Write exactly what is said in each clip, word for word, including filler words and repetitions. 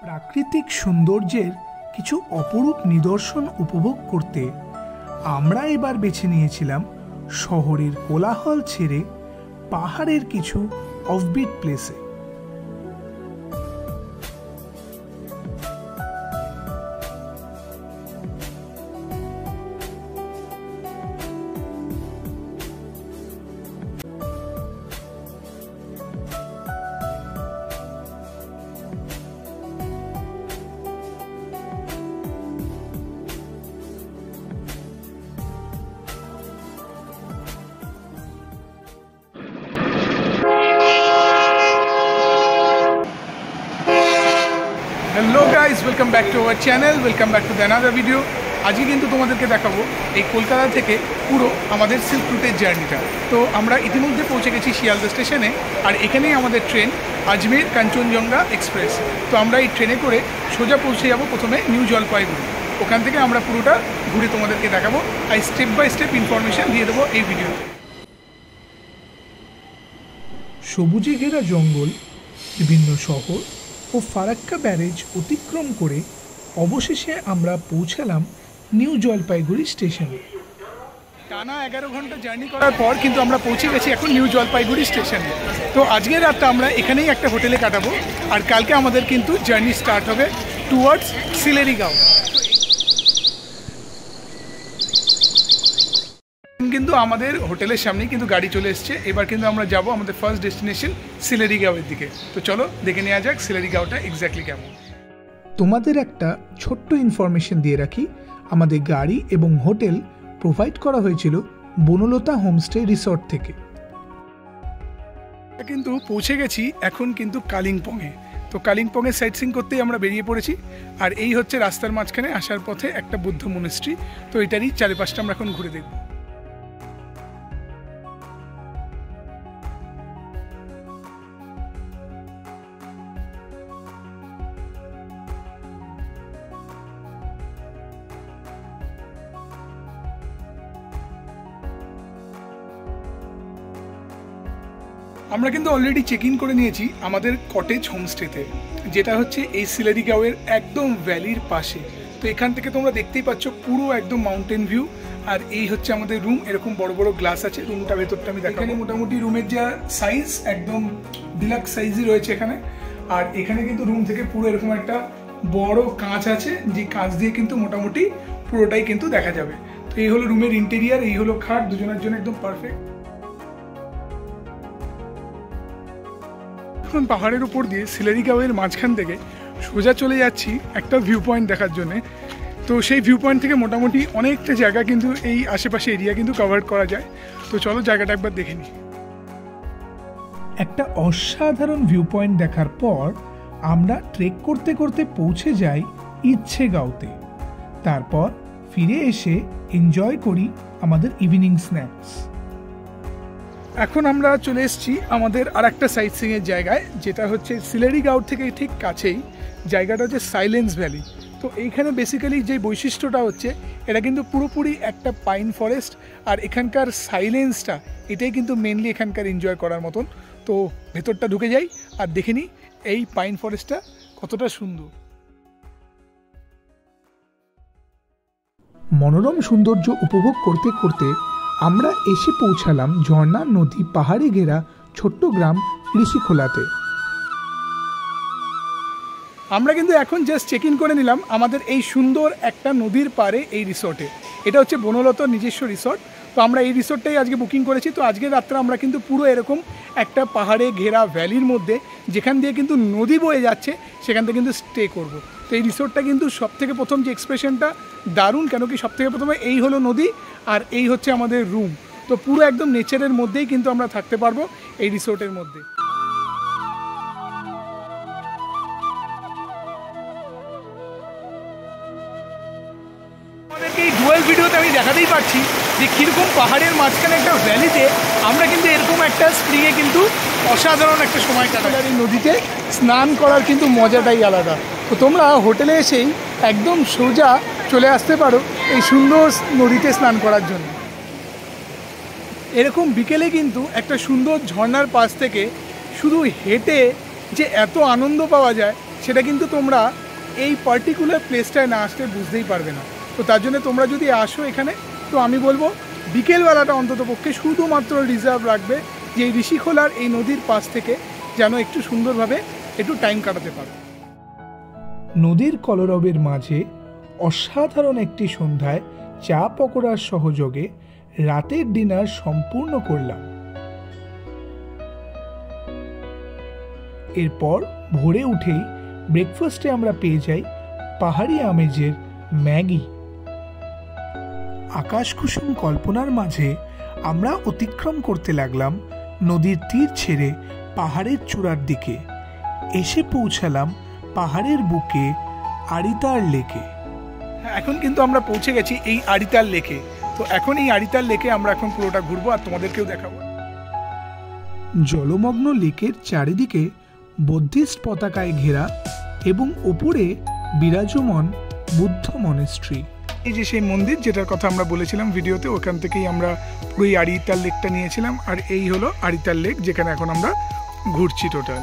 প্রাকৃতিক সৌন্দর্যের কিছু অপরূপ নিদর্শন উপভোগ করতে আমরা এবার বেছে নিয়েছিলাম শহরের কোলাহল ছেড়ে পাহাড়ের কিছু অফবিট প্লেসে। Hello guys, welcome back to our channel, welcome back to the another video. আজকে কিন্তু তোমাদেরকে দেখাবো এই কলকাতা থেকে পুরো আমাদের সিল্ক রুটের জার্নিটা। তো আমরা ইতিমধ্যে পৌঁছে গেছি শিয়ালদা স্টেশনে, আর এখানেই আমাদের ট্রেন আজমের কাঞ্চনজঙ্ঘা এক্সপ্রেস। তো আমরা এই ট্রেনে করে সোজা পৌঁছে যাব প্রথমে নিউ জলপাইগুড়ি। ওখান থেকে আমরা পুরোটা ঘুরে তোমাদেরকে দেখাবো আর স্টেপ বাই স্টেপ ইনফরমেশান দিয়ে দেবো এই ভিডিওতে। সবুজে ঘেরা জঙ্গল, বিভিন্ন শহর ও ফারাক্কা ব্যারেজ অতিক্রম করে অবশেষে আমরা পৌঁছালাম নিউ জলপাইগুড়ি স্টেশনে। টানা এগারো ঘন্টা জার্নি করার পর কিন্তু আমরা পৌঁছে গেছি এখন নিউ জলপাইগুড়ি স্টেশনে। তো আজকের রাতটা আমরা এখানেই একটা হোটেলে কাটাবো, আর কালকে আমাদের কিন্তু জার্নি স্টার্ট হবে টুয়ার্ডস সিলেরিগাঁও। কিন্তু আমাদের হোটেলের সামনেই কিন্তু গাড়ি চলে এসছে। এবার কিন্তু আমরা যাব আমাদের ফার্স্ট ডেস্টিনেশন সিলেরিগাঁওয়ের দিকে। তো চলো দেখে নেওয়া যাক সিলেরিগাঁওটা এক্স্যাক্টলি কেমন। তোমাদের একটা ছোট্ট ইনফরমেশন দিয়ে রাখি, আমাদের গাড়ি এবং হোটেল প্রোভাইড করা হয়েছিল বনলতা হোমস্টে রিসর্ট থেকে। কিন্তু পৌঁছে গেছি এখন কিন্তু কালিম্পংয়ে। তো কালিম্পংয়ে সাইট সিইং করতেই আমরা বেরিয়ে পড়েছি, আর এই হচ্ছে রাস্তার মাঝখানে আসার পথে একটা বুদ্ধ মনিস্ট্রি। তো এটারই চারিপাশটা আমরা এখন ঘুরে দেখব। আমরা কিন্তু অলরেডি চেক ইন করে নিয়েছি আমাদের কটেজ হোমস্টেতে, যেটা হচ্ছে এই সিলেরিগাঁওয়ের একদম ভ্যালির পাশে। তো এখান থেকে তোমরা দেখতেই পাচ্ছ পুরো একদম মাউন্টেন ভিউ, আর এই হচ্ছে আমাদের রুম। এরকম বড় বড় গ্লাস আছে, রুমটা ভেতরটা আমি দেখাবো। মোটামুটি রুমের যা সাইজ একদম ডিলাক্স সাইজই রয়েছে এখানে। আর এখানে কিন্তু রুম থেকে পুরো এরকম একটা বড় কাঁচ আছে, যে কাঁচ দিয়ে কিন্তু মোটামুটি পুরোটাই কিন্তু দেখা যাবে। তো এই হলো রুমের ইন্টেরিয়ার, এই হলো খাট, দুজনের জন্য একদম পারফেক্ট। এখন পাহাড়ের উপর দিয়ে সিলেরিগাঁওয়ের মাঝখান থেকে সোজা চলে যাচ্ছি একটা ভিউ পয়েন্ট দেখার জন্যে। তো সেই ভিউ পয়েন্ট থেকে মোটামুটি অনেকটা জায়গা কিন্তু এই আশেপাশে এরিয়া কিন্তু কভার করা যায়। তো চলো জায়গাটা একবার দেখে নিই। একটা অসাধারণ ভিউ পয়েন্ট দেখার পর আমরা ট্রেক করতে করতে পৌঁছে যাই ইচ্ছেগাঁওতে। তারপর ফিরে এসে এনজয় করি আমাদের ইভিনিং স্ন্যাক্স। এখন আমরা চলে এসেছি আমাদের আর একটা সাইট সিইংয়ের জায়গায়, যেটা হচ্ছে সিলেরিগাঁও থেকে ঠিক কাছেই। জায়গাটা হচ্ছে সাইলেন্স ভ্যালি। তো এইখানে বেসিক্যালি যে বৈশিষ্ট্যটা হচ্ছে, এটা কিন্তু পুরোপুরি একটা পাইন ফরেস্ট, আর এখানকার সাইলেন্সটা এটাই কিন্তু মেনলি এখানকার এনজয় করার মতন। তো ভেতরটা ঢুকে যাই আর দেখে নিই এই পাইন ফরেস্টটা কতটা সুন্দর। মনোরম সৌন্দর্য উপভোগ করতে করতে আমরা এসে পৌঁছালাম ঝর্ণা নদী পাহাড়ে ঘেরা ছোট্ট গ্রাম ঋষিখোলাতে। আমরা কিন্তু এখন জাস্ট চেক ইন করে নিলাম আমাদের এই সুন্দর একটা নদীর পাড়ে এই রিসর্টে। এটা হচ্ছে বনলতার নিজস্ব রিসর্ট। তো আমরা এই রিসর্টটাই আজকে বুকিং করেছি। তো আজকের রাত্রে আমরা কিন্তু পুরো এরকম একটা পাহাড়ে ঘেরা ভ্যালির মধ্যে, যেখান দিয়ে কিন্তু নদী বয়ে যাচ্ছে, সেখান থেকে কিন্তু স্টে করব। তো এই রিসর্টটা কিন্তু সব থেকে প্রথম যে এক্সপ্রেশনটা দারুণ, কেন কি সব থেকে প্রথমে এই হলো নদী, আর এই হচ্ছে আমাদের রুম। তো পুরো একদম নেচারের মধ্যেই কিন্তু আমরা থাকতে পারবো এই রিসর্টের মধ্যে। আমাদেরকে এই ডুয়াল ভিডিওতে আমি দেখাতেই পারছি যে কীরকম পাহাড়ের মাঝখানে একটা ভ্যালিতে আমরা কিন্তু এরকম একটা স্প্রিংয়ে কিন্তু অসাধারণ একটা সময় কাটাই। এই নদীতে স্নান করার কিন্তু মজাটাই আলাদা। তো তোমরা হোটেলে এসেই একদম সোজা চলে আসতে পারো এই সুন্দর নদীতে স্নান করার জন্য। এরকম বিকেলে কিন্তু একটা সুন্দর ঝর্ণার পাশ থেকে শুধু হেঁটে যে এত আনন্দ পাওয়া যায় সেটা কিন্তু তোমরা এই পার্টিকুলার প্লেসটায় না আসলে বুঝতেই পারবে না। তো তার জন্য তোমরা যদি আসো এখানে, তো আমি বলবো বিকেলবেলাটা অন্তত পক্ষে শুধুমাত্র রিজার্ভ রাখবে যে এই ঋষিখোলার এই নদীর পাশ থেকে যেন একটু সুন্দরভাবে একটু টাইম কাটাতে পারো। নদীর কলরবের মাঝে অসাধারণ একটি সন্ধ্যায় চা পকোড়ার সহযোগে রাতের ডিনার সম্পূর্ণ করলাম। এরপর ভোরে উঠেই ব্রেকফাস্টে আমরা পেয়ে যাই পাহাড়ি আমেজের ম্যাগি। আকাশ কুসুম কল্পনার মাঝে আমরা অতিক্রম করতে লাগলাম নদীর তীর ছেড়ে পাহাড়ের চূড়ার দিকে। এসে পৌঁছালাম পাহাড়ের বুকে আড়িতার লেকে। এখন কিন্তু আমরা পৌঁছে গেছি এই আড়িতার লেকে। তো এখন এই আড়িতার লেকে আমরা এখন পুরোটা ঘুরবো আর তোমাদেরকেও দেখাবো। জলমগ্ন লেকের চারিদিকে বৌদ্ধিস্ট পতাকায় ঘেরা এবং ওপরে বিরাজমান বুদ্ধ মনেস্ট্রি। এই যে সেই মন্দির যেটার কথা আমরা বলেছিলাম ভিডিওতে, ওখান থেকেই আমরা পুরো এই আড়িতার লেকটা নিয়েছিলাম। আর এই হলো আড়িতার লেক, যেখানে এখন আমরা ঘুরছি টোটাল।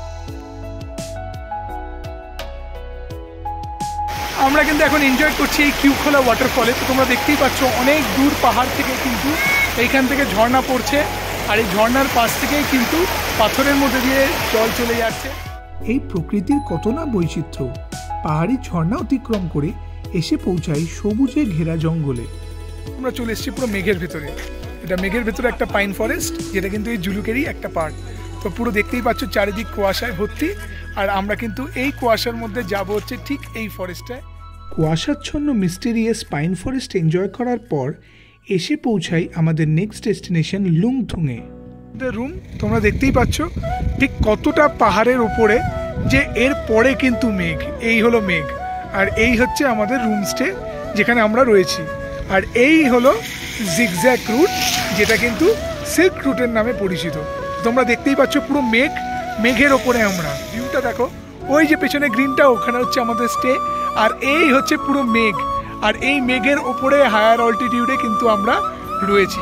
আমরা কিন্তু এখন এনজয় করছি এই কিউখোলা ওয়াটারফলে। তো তোমরা দেখতেই পাচ্ছ অনেক দূর পাহাড় থেকে কিন্তু এইখান থেকে ঝর্ণা পড়ছে, আর এই ঝর্ণার পাশ থেকেই কিন্তু পাথরের মধ্যে দিয়ে জল চলে যাচ্ছে। এই প্রকৃতির কত না বৈচিত্র্য। পাহাড়ি ঝর্ণা অতিক্রম করে এসে পৌঁছাই সবুজে ঘেরা জঙ্গলে। আমরা চলে এসেছি পুরো মেঘের ভেতরে। এটা মেঘের ভেতরে একটা পাইন ফরেস্ট, যেটা কিন্তু এই জুলুকেরই একটা পার্ট। তো পুরো দেখতেই পাচ্ছ চারিদিক কুয়াশায় ভর্তি, আর আমরা কিন্তু এই কুয়াশার মধ্যে যাব হচ্ছে ঠিক এই ফরেস্টটায়। কুয়াশাচ্ছন্ন মিস্টেরিয়াস পাইন ফরেস্ট এনজয় করার পর এসে পৌঁছাই আমাদের নেক্সট ডেস্টিনেশন লুংথুংয়ে। রুম তোমরা দেখতেই পাচ্ছ ঠিক কতটা পাহাড়ের উপরে, যে এর পরে কিন্তু মেঘ, এই হলো মেঘ, আর এই হচ্ছে আমাদের রুম স্টে যেখানে আমরা রয়েছি। আর এই হলো জিগজ্যাগ রুট, যেটা কিন্তু সিল্ক রুটের নামে পরিচিত। তোমরা দেখতেই পাচ্ছ পুরো মেঘ, মেঘের ওপরে আমরা। ভিউটা দেখো, ওই যে পেছনে গ্রিনটা, ওখানে হচ্ছে আমাদের স্টে, আর এই হচ্ছে পুরো মেঘ। আর এই মেঘের ওপরে হায়ার অল্টিটিউডে কিন্তু আমরা রয়েছি।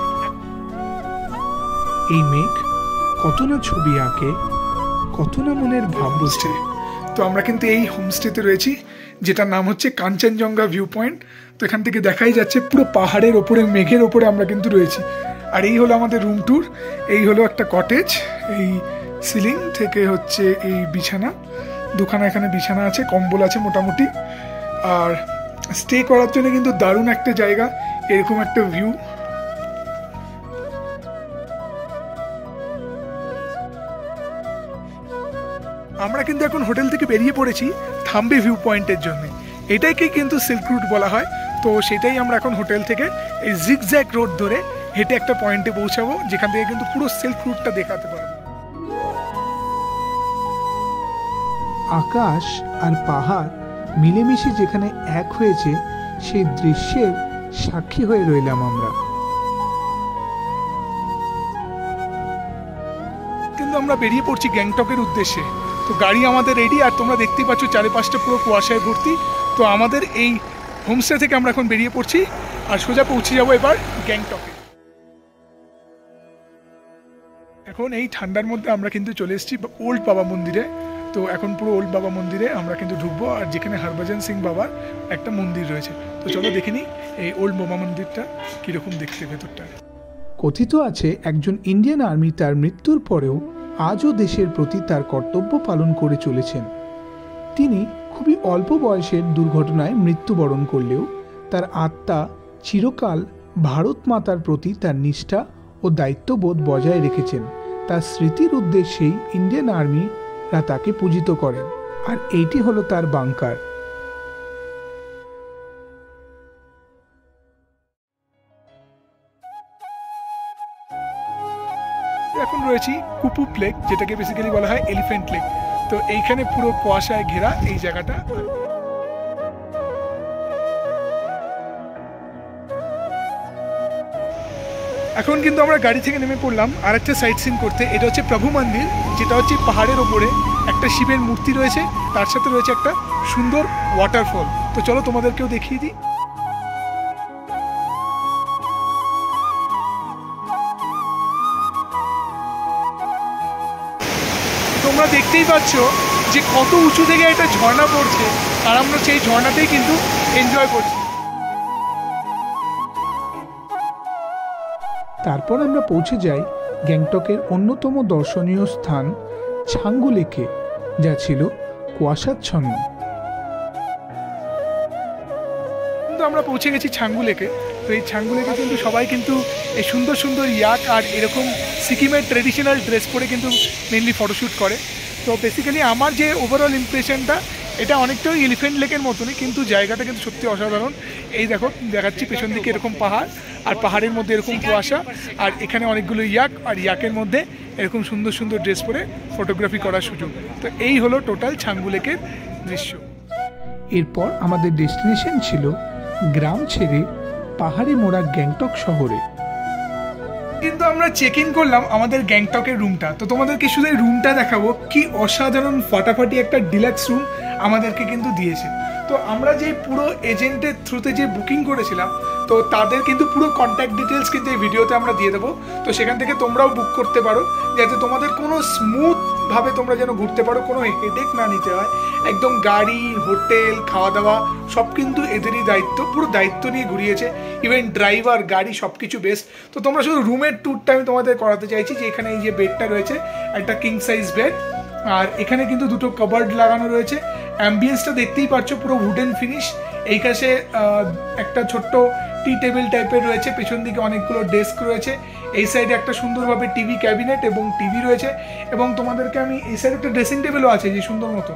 এই মেঘ কত না ছবি আঁকে, কত না মনের ভাব বুঝছে। তো আমরা কিন্তু এই হোমস্টেতে রয়েছি, যেটার নাম হচ্ছে কাঞ্চনজঙ্ঘা ভিউ পয়েন্ট। তো এখান থেকে দেখাই যাচ্ছে পুরো পাহাড়ের ওপরে, মেঘের ওপরে আমরা কিন্তু রয়েছি। আর এই হলো আমাদের রুম ট্যুর। এই হলো একটা কটেজ, এই সিলিং থেকে হচ্ছে এই বিছানা, দুখানা এখানে বিছানা আছে, কম্বল আছে মোটামুটি। আর স্টে করার জন্য কিন্তু দারুণ একটা জায়গা, এরকম একটা ভিউ। আমরা কিন্তু এখন হোটেল থেকে বেরিয়ে পড়েছি থাম্বে ভিউ পয়েন্টের জন্য। এটাকে কিন্তু সিল্ক রুট বলা হয়। তো সেটাই আমরা এখন হোটেল থেকে এই জিগজ্যাগ রোড ধরে হেঁটে একটা পয়েন্টে পৌঁছাবো, যেখান থেকে কিন্তু পুরো সিল্ক রুটটা দেখাতে পারবো। আকাশ আর পাহাড় মিলেমিশে যেখানে এক হয়েছে, সেই দৃশ্যের সাক্ষী হয়ে রইলাম আমরা। কিন্তু আমরা বেরিয়ে পড়ছি গ্যাংটকের উদ্দেশ্যে। তো গাড়ি আমাদের রেডি, আর তোমরা দেখতেই পাচ্ছ চারিপাশটা পুরো কুয়াশায় ভর্তি। তো আমাদের এই হোমস্টে থেকে আমরা এখন বেরিয়ে পড়ছি, আর সোজা পৌঁছে যাবো এবার গ্যাংটকে। এখন এই ঠান্ডার মধ্যে আমরা কিন্তু চলে এসেছি ওল্ড বাবা মন্দিরে। তো এখন পুরো ওল্ড বাবা মন্দিরে আমরা কিন্তু ঢুকবো, আর যেখানে হরভজন সিং বাবার একটা মন্দির রয়েছে। তো চলো দেখে নিই এই ওল্ড বাবা মন্দিরটা কীরকম দেখতে ভেতরটা। কথিত আছে একজন ইন্ডিয়ান আর্মি তার মৃত্যুর পরেও আজও দেশের প্রতি তার কর্তব্য পালন করে চলেছেন। তিনি খুবই অল্প বয়সের দুর্ঘটনায় মৃত্যুবরণ করলেও তার আত্মা চিরকাল ভারত মাতার প্রতি তার নিষ্ঠা ও দায়িত্ববোধ বজায় রেখেছেন। তার স্মৃতির উদ্দেশ্যেই ইন্ডিয়ান আর্মিরা তাকে পূজিত করেন, আর এইটি হলো তার বাংকার। এখন রয়েছি কুপুপ লেক, যেটাকে বেসিক্যালি বলা হয় এলিফ্যান্ট লেক। তো এইখানে পুরো কুয়াশায় ঘেরা এই জায়গাটা। এখন কিন্তু আমরা গাড়ি থেকে নেমে পড়লাম আর একটা সাইট সিন করতে। এটা হচ্ছে প্রভু মন্দির, যেটা হচ্ছে পাহাড়ের ওপরে একটা শিবের মূর্তি রয়েছে, তার সাথে রয়েছে একটা সুন্দর ওয়াটারফল। তো চলো তোমাদেরকেও দেখিয়ে দিই। তোমরা দেখতেই পাচ্ছ যে কত উঁচু থেকে একটা ঝর্ণা পড়ছে, আর আমরা সেই ঝর্ণাতেই কিন্তু এনজয় করছি। তারপর আমরা পৌঁছে যাই গ্যাংটকের অন্যতম দর্শনীয় স্থান ছাঙ্গু লেকে, যা ছিল কুয়াশাচ্ছন্ন। কিন্তু আমরা পৌঁছে গেছি ছাঙ্গু লেকে। তো এই ছাঙ্গু লেকে কিন্তু সবাই কিন্তু এই সুন্দর সুন্দর ইয়াক আর এরকম সিকিমের ট্রেডিশনাল ড্রেস পরে কিন্তু মেনলি ফটোশ্যুট করে। তো বেসিক্যালি আমার যে ওভারঅল ইমপ্রেশনটা, এটা অনেকটাই এলিফেন্ট লেকের মতনই, কিন্তু জায়গাটা কিন্তু সত্যি অসাধারণ। এই দেখো দেখাচ্ছি পেছন দিকে এরকম পাহাড়, আর পাহাড়ের মধ্যে এরকম কুয়াশা, আর এখানে অনেকগুলো ইয়াক, আর ইয়াকের মধ্যে এরকম সুন্দর সুন্দর ড্রেস পরে ফটোগ্রাফি করার সুযোগ। তো এই হলো টোটাল ছাঙ্গু লেকের দৃশ্য। এরপর আমাদের ডেস্টিনেশন ছিল গ্রাম ছেড়ে পাহাড়ে মোড়া গ্যাংটক শহরে। কিন্তু আমরা চেক ইন করলাম আমাদের গ্যাংটকের রুমটা। তো তোমাদেরকে শুধু এই রুমটা দেখাবো, কি অসাধারণ ফাটাফাটি একটা ডিলাক্স রুম আমাদেরকে কিন্তু দিয়েছে। তো আমরা যে পুরো এজেন্টের থ্রুতে যে বুকিং করেছিলাম, তো তাদের কিন্তু পুরো কন্ট্যাক্ট ডিটেলস কিন্তু এই ভিডিওতে আমরা দিয়ে দেবো। তো সেখান থেকে তোমরাও বুক করতে পারো, যাতে তোমাদের কোনো স্মুথভাবে তোমরা যেন ঘুরতে পারো, কোনো হেডেক না নিতে হয়। একদম গাড়ি, হোটেল, খাওয়া দাওয়া সব কিন্তু এদেরই দায়িত্ব, পুরো দায়িত্ব নিয়ে ঘুরিয়েছে। ইভেন ড্রাইভার, গাড়ি সব কিছু বেস্ট। তো তোমরা শুধু রুমের ট্যুরটা আমি তোমাদের করাতে চাইছি, যে এখানে এই যে বেডটা রয়েছে, একটা কিং সাইজ বেড, আর এখানে কিন্তু দুটো কাবার্ড লাগানো রয়েছে। অ্যাম্বিয়েন্সটা দেখতেই পাচ্ছ, পুরো উডেন ফিনিশ। এই কাছে একটা ছোট্ট টি টেবিল টাইপের রয়েছে, পেছন দিকে অনেকগুলো ডেস্ক রয়েছে, এই সাইডে একটা সুন্দরভাবে টিভি ক্যাবিনেট এবং টিভি রয়েছে, এবং তোমাদেরকে আমি এই সাইডে একটা ড্রেসিং টেবিলও আছে যে সুন্দর মতো।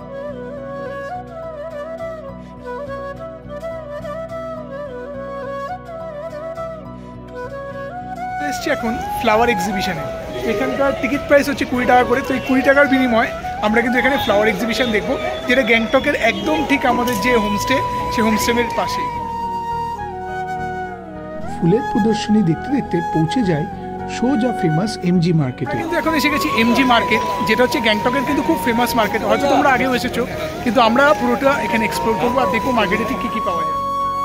এসছি এখন ফ্লাওয়ার এক্সিবিশনে। এখানকার টিকিট প্রাইস হচ্ছে কুড়ি টাকা করে। তো এই কুড়ি টাকার বিনিময়ে আমরা কিন্তু এখানে ফ্লাওয়ার এক্সিবিশন দেখবো, যেটা গ্যাংটকের একদম ঠিক আমাদের যে হোমস্টে, সেই হোমস্টের পাশে। ফুলের প্রদর্শনী দেখতে দেখতে পৌঁছে যায় সোজা ফেমাস এমজি মার্কেটে। কিন্তু এখন এসে গেছি এমজি মার্কেট, যেটা হচ্ছে গ্যাংটকের কিন্তু খুব ফেমাস মার্কেট। হয়তো তোমরা আগেও এসেছো, কিন্তু আমরা পুরোটা এখানে এক্সপ্লোর করবো আর দেখবো মার্কেটে ঠিক কী কী পাওয়া যায়।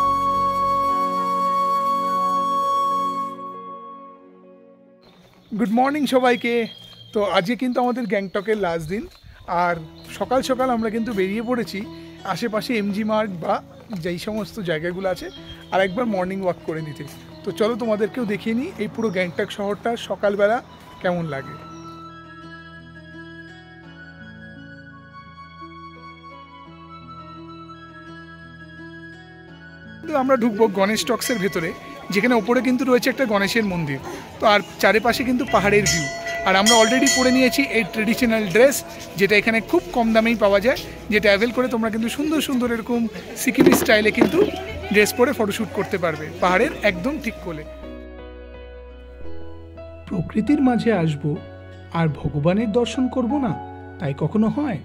গুড মর্নিং সবাইকে। তো আজকে কিন্তু আমাদের গ্যাংটকের লাস্ট দিন, আর সকাল সকাল আমরা কিন্তু বেরিয়ে পড়েছি আশেপাশে এমজি মার্ট বা যেই সমস্ত জায়গাগুলো আছে আর একবার মর্নিং ওয়াক করে নিতে। তো চলো তোমাদেরকেও দেখিয়ে নিই এই পুরো গ্যাংটক শহরটা সকালবেলা কেমন লাগে। আমরা ঢুকবো গণেশ টক্সের ভেতরে, যেখানে ওপরে কিন্তু রয়েছে একটা গণেশের মন্দির। তো আর চারিপাশে কিন্তু পাহাড়ের ভিউ, আর আমরা অলরেডি পরে নিয়েছি এই ট্রেডিশনাল ড্রেস, যেটা এখানে খুব কম দামেই পাওয়া যায়, যেটা অ্যাভেল করে তোমরা কিন্তু সুন্দর সুন্দর এরকম সিকিমি স্টাইলে কিন্তু ড্রেস পরে ফটোশ্যুট করতে পারবে পাহাড়ের একদম ঠিক কোলে। প্রকৃতির মাঝে আসবো আর ভগবানের দর্শন করব না, তাই কখনো হয়?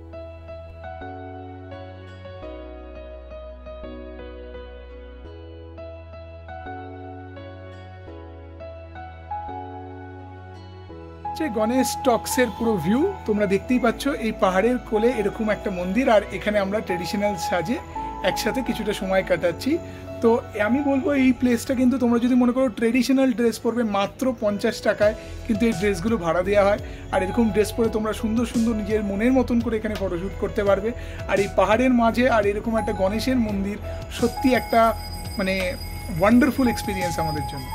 গণেশ টক্সের পুরো ভিউ তোমরা দেখতেই পাচ্ছ। এই পাহাড়ের কোলে এরকম একটা মন্দির, আর এখানে আমরা ট্রেডিশনাল সাজে একসাথে কিছুটা সময় কাটাচ্ছি। তো আমি বলবো এই প্লেসটা কিন্তু তোমরা যদি মনে করো ট্রেডিশনাল ড্রেস পরবে, মাত্র পঞ্চাশ টাকায় কিন্তু এই ড্রেসগুলো ভাড়া দেওয়া হয়। আর এরকম ড্রেস পরে তোমরা সুন্দর সুন্দর নিজের মনের মতন করে এখানে ফটোশ্যুট করতে পারবে। আর এই পাহাড়ের মাঝে আর এরকম একটা গণেশের মন্দির সত্যি একটা মানে ওয়ান্ডারফুল এক্সপিরিয়েন্স আমাদের জন্য।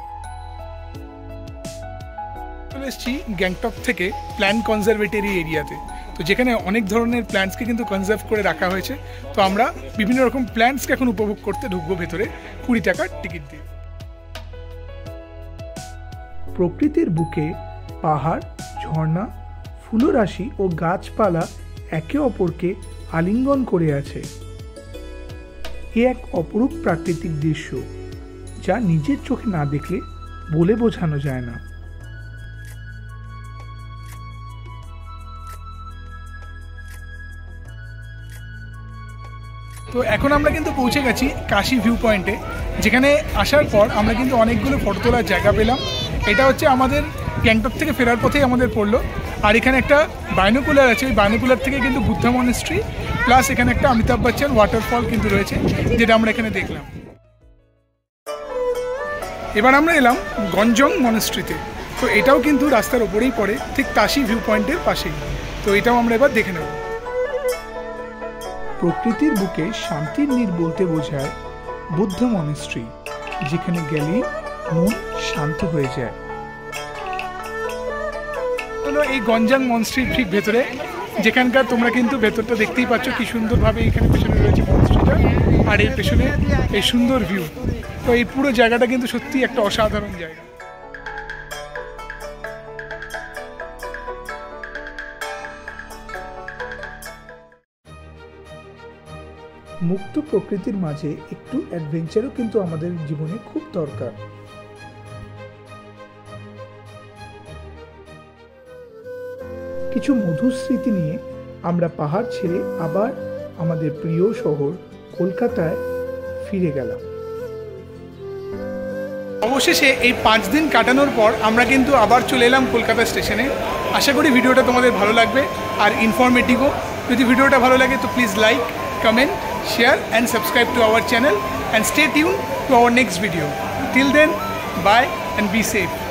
চলে এসেছি গ্যাংটক থেকে প্ল্যান্ট কনজারভেটরি এরিয়াতে, তো যেখানে অনেক ধরনের প্ল্যান্টসকে কিন্তু কনজার্ভ করে রাখা হয়েছে। তো আমরা বিভিন্ন রকম প্ল্যান্টসকে এখন উপভোগ করতে ঢুকবো ভেতরে কুড়ি টাকার টিকিট দিয়ে। প্রকৃতির বুকে পাহাড়, ঝর্ণা, ফুলরাশি ও গাছপালা একে অপরকে আলিঙ্গন করে আছে। এ এক অপরূপ প্রাকৃতিক দৃশ্য, যা নিজের চোখে না দেখলে বলে বোঝানো যায় না। তো এখন আমরা কিন্তু পৌঁছে গেছি কাশি ভিউ পয়েন্টে, যেখানে আসার পর আমরা কিন্তু অনেকগুলো ফটো তোলার জায়গা পেলাম। এটা হচ্ছে আমাদের গ্যাংটক থেকে ফেরার পথেই আমাদের পড়লো। আর এখানে একটা বাইনোকুলার আছে, ওই বাইনোকুলার থেকে কিন্তু বুদ্ধা মনেস্ট্রি প্লাস এখানে একটা অমিতাভ বচ্চন ওয়াটারফল কিন্তু রয়েছে, যেটা আমরা এখানে দেখলাম। এবার আমরা এলাম গঞ্জং মনেস্ট্রিতে। তো এটাও কিন্তু রাস্তার ওপরেই পড়ে, ঠিক তাশি ভিউ পয়েন্টের পাশেই। তো এটাও আমরা এবার দেখে নেব। প্রকৃতির বুকে শান্তির নীড় বলতে বোঝায় বুদ্ধ মনেস্ট্রি, যেখানে গেলে মন শান্ত হয়ে যায়। হলো এই গঞ্জাং মনস্ট্রির ঠিক ভেতরে, যেখানকার তোমরা কিন্তু ভেতরটা দেখতেই পাচ্ছ কি সুন্দরভাবে এখানে পেছনে রয়েছে মনস্ট্রিটা, আর এর পেছনে এই সুন্দর ভিউ। তো এই পুরো জায়গাটা কিন্তু সত্যি একটা অসাধারণ জায়গা। মুক্ত প্রকৃতির মাঝে একটু অ্যাডভেঞ্চারও কিন্তু আমাদের জীবনে খুব দরকার। কিছু মধুর স্মৃতি নিয়ে আমরা পাহাড় ছেড়ে আবার আমাদের প্রিয় শহর কলকাতায় ফিরে গেলাম। অবশেষে এই পাঁচ দিন কাটানোর পর আমরা কিন্তু আবার চলে এলাম কলকাতা স্টেশনে। আশা করি ভিডিওটা তোমাদের ভালো লাগবে আর ইনফরমেটিভও। যদি ভিডিওটা ভালো লাগে তো please like, comment, share and subscribe to our channel and stay tuned to our next video. Till then, bye and be safe.